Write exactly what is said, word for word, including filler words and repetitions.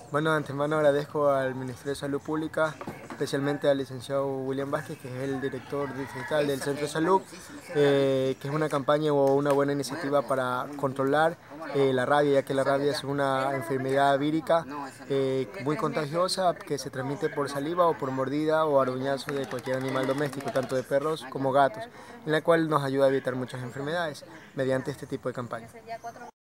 Bueno, de antemano agradezco al Ministerio de Salud Pública, especialmente al licenciado William Vázquez, que es el director distrital del Centro de Salud, eh, que es una campaña o una buena iniciativa para controlar eh, la rabia, ya que la rabia es una enfermedad vírica eh, muy contagiosa que se transmite por saliva o por mordida o aruñazo de cualquier animal doméstico, tanto de perros como gatos, en la cual nos ayuda a evitar muchas enfermedades mediante este tipo de campaña.